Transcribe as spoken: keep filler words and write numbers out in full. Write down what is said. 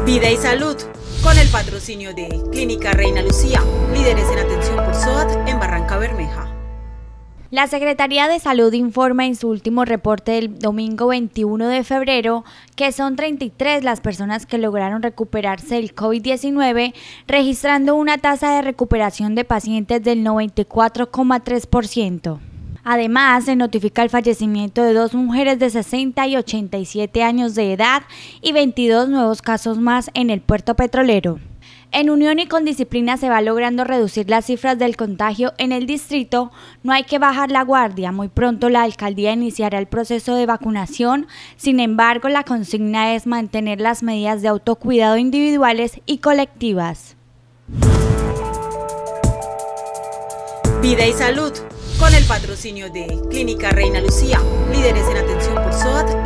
Vida y salud, con el patrocinio de Clínica Reina Lucía, líderes en atención por S O A T en Barranca Bermeja. La Secretaría de Salud informa en su último reporte del domingo veintiuno de febrero que son treinta y tres las personas que lograron recuperarse del COVID diecinueve, registrando una tasa de recuperación de pacientes del noventa y cuatro coma tres por ciento. Además, se notifica el fallecimiento de dos mujeres de sesenta y ochenta y siete años de edad y veintidós nuevos casos más en el puerto petrolero. En unión y con disciplina se va logrando reducir las cifras del contagio en el distrito. No hay que bajar la guardia. Muy pronto la alcaldía iniciará el proceso de vacunación. Sin embargo, la consigna es mantener las medidas de autocuidado individuales y colectivas. Vida y salud, con el patrocinio de Clínica Reina Lucía, líderes en atención por S O A T